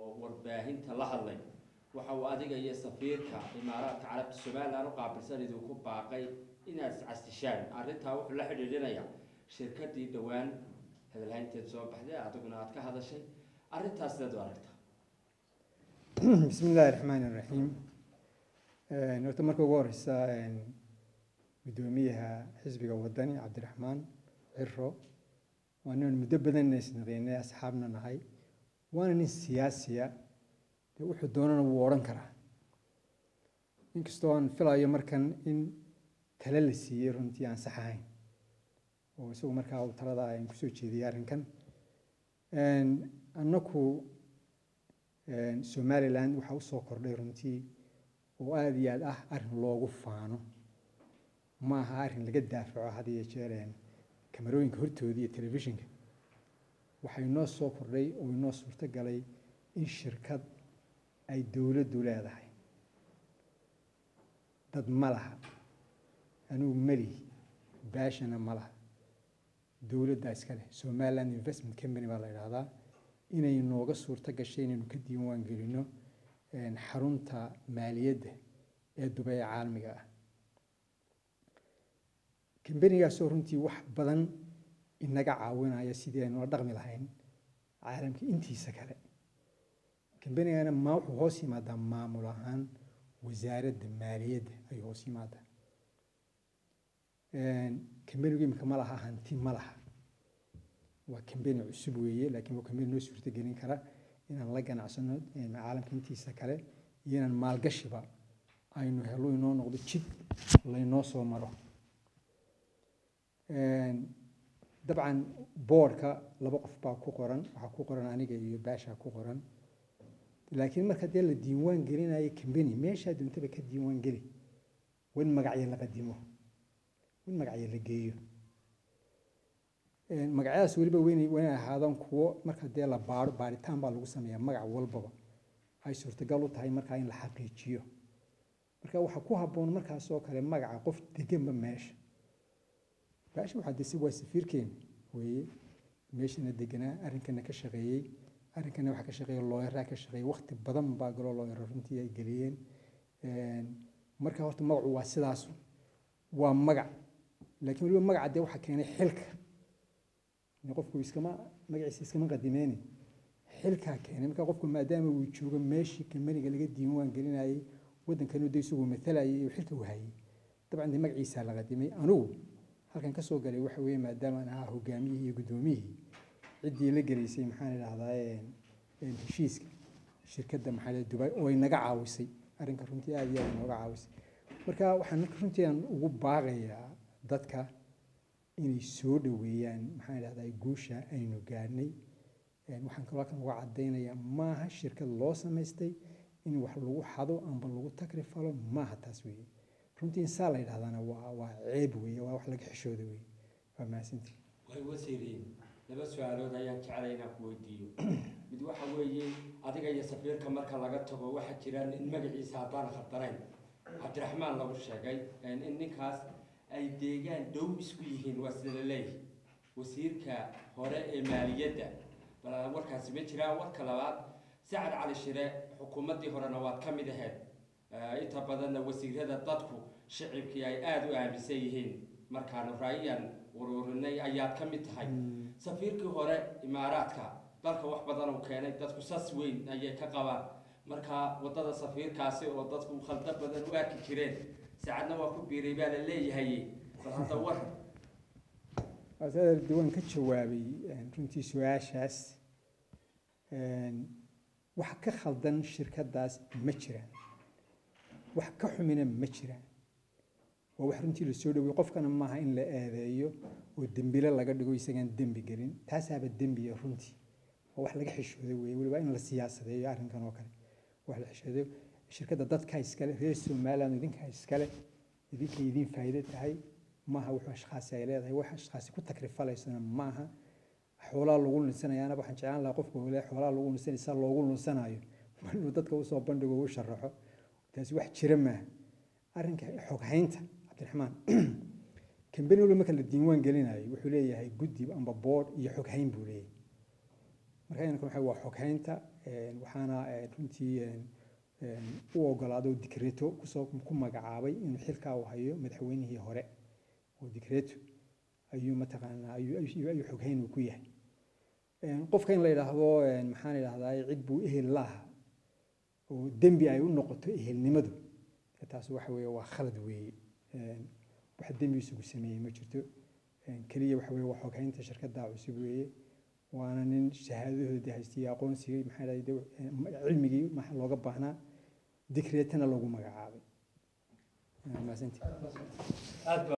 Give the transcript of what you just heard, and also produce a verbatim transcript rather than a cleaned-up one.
warbaahinta la hadlay waxa uu adiga iyo safiirka imaaraadka carabta Soomaaliland u qaabilsan idinku baaqay inaad iscasishaan arrintaa wuxuu la xidhiidhinayaa shirkadii dhawaan hadalhaynteed soo baxday adiguna aad ka hadashay arrintaas sidaad u aragtaa bismillaahi raxmaani raxiim horta marka ugu horeysa gudoomiyaha xisbiga wadani cabdiraxmaan ciro waa nin muddo badan isnaqeynay asxaabna nahay waana nin siyaasiya dee wuxuu doonana wuu odhan karaa inkastoo aan filayo markan in tale la siiyey runtii aan sax ahayn oo isagu markaa uu talada aan kusoo jeediyay arrinkan annaku Somaliland waxa u soo kordhay runtii oo aad iyo aad ah arrin loogu faano ma aha arrin laga daafaco had iyo jeer kamarooyinka hortooda iyo telefishinka waxay noo soo kordhay oo inoo suurto galay in shirkad ay dowladdu leedahay dad ma laha anigu mali baashana ma laha dowladda iska leh Somaliland Investment Company baa la yidhaahdaa inay nooga suurto gashay inaynu ka diiwaan gelino xarunta maaliyadda ee Dubai caalamiga ah kambanigaasoo runtii wax badan inaga caawinaya sidii aynu la dhaqmi lahayn caalamka intiisa kale kambanigana ma wuxuu hoos yimaadaa maamul ahaan wasaaradda maaliyadda ayuu hoos yimaadaa kambanigu imika ma laha hanti ma laha waa kambani cusub weeye laakiin waa kambani noo suurto gelin kara inaan la ganacsano caalamka intiisa kale iyo inaan maalgashiba aynu helo inoo noqdo jid laynoo soo maro dabcan boardka laba qof baa ku qoran waxaa ku qoran aniga iyo baasha ku qoran laakiin marka dee la diiwaan gelinayo kambani meeshaa doontaba ka diiwaan geli wan magacyo la qadimo wan magacyo la geeyo magacyadaas weliba weynay weynay ahaadaan kuwo marka dee la baaro baaritaan baa lagu sameeyaa magac walbaba ay suurtagal u tahay markaa in la xaqiijiyo marka waxa ku habboon markaas oo kale magaca qof deganba meesha baasha waxaa dee si waa safiirkeen weeye meeshana deganaa arrinkana ka shaqeeyey arrinkana waxa ka shaqeeyay looyaraa ka shaqeeyay waqti badan baa galoo looyara runtii ay geliyeen marka horta magacu waa sidaas waa magac laakiin weliba magaca dee waxa keenay xilka qofku iskama magaciisa iskama qadimeeni xilka keenay marka qofku maadaama uu joogo meeshii kambaniga laga diiwaan gelinayay wadankan uu isugu matalayay iyo xilka uu hayay dabcan dee magaciisa la qadimay anigu halkan ka soo galay waxa weeye maadaama aan ahaa hogaamiyihii iyo gudoomiyihii ciddii la gelaysay maxaan idhaahdaa heshiiska shirkadda maxaa Dubai oo ay naga caawisay arrinka runtii aad iyo aad nooga caawisay marka waxaan runtii aan ugu baaqayaa dadka inay soo dhaweeyaan maxaan idhaahdaa guusha aynu gaarnay waxaan kaloo kan uga cadaynayaa maaha shirkad loo samaystay in wax lagu xado amba lagu takrifalo maaha taas weeye runtii insaa la yidhahdana waa waa ceeb weeye waa wax laga xishooda weeye waa mahadsantihin way wasiiriin laba su-aalood ayaan jeclay inaan ku weydiiyo mid waxa weeye adiga iyo safiirka marka laga tago waxaa jiraan in magaciisa haddaan khaldanayn cabdiraxmaan lagu sheegay in ninkaas ay deegaan dhow isku yihiin waa sida la leeyahay wasiirka hore ee maaliyadda bal warkaasi ma jiraa warka labaad sacad cali shire xukuumaddii horena waad ka mid ahayd inta badanna wasiirada dadku shicibkii ay aad u aaminsan yihiin markaanu ra'yiyan ururinay ayaad ka mid tahay safiirkii hore imaaraadka dalka wax badan uu keenay dadku sas weyn ayay ka qabaan marka wadada safiirkaasi oo dadku khalda badan u arki jireen saacadna waa ku biiray baa la leeyahay bal hadda war asaar diiwaan ka jawaabay runtii su'aashaas wax ka khaldan shirkadaas ma jiraan wax ka xumina ma jiraan waa wax runtii la soo dhaweeyay qofkana maaha in la eedeeyo oo dembile laga dhigo isagaan dembi gelin taasaaba dembiya runtii waa wax laga xishooday weeye weliba in la siyaasadeeyo arrinkan oo kale wax la xishooday shirkadda dadka iskale reer Somaliland idinka iskale idinka idin faa'iido tahay maaha wax ashqaasi ay leedahay wax ashqaasi ku takrifalaysana maaha xoolaha lagu lunsanayaana waxaan jeclaan lahaa qofka wala xoolaha lagu lunsanaysa loogu lunsanayo inuu dadka u soo bandhigo u sharaxo taasi wax jira ma arrinka xog haynta cabdiraxmaan kambaniga marka la diiwaan gelinayo wuxuu leeyahay guddi amba board iyo xog hayn buu leeyahay marka inanka waxa waa xoghaynta waxaana runtii u ogolaado dikreeto kusoo ku magacaabay inuu xilkaa uu hayo madaxweynihii hore oo dikreeto ayuu mataqaanaa ayuu ayuu xoghayn uu ku yahay qofka in la yidhaahdo maxaan idhahdaa cid buu ehel laha oo dembi ay u noqoto ehelnimadu taas waxa weeye waa khalad weeye wax dembi isugu sameeyey ma jirto keliya waxa weeye waa xoghaynta shirkadda cusub weeye waana nin shahaadadoodii haystay aqoonsigii maxaa idhahdaa cilmigii maxaa looga baahnaa dikreetana lagu magacaabay.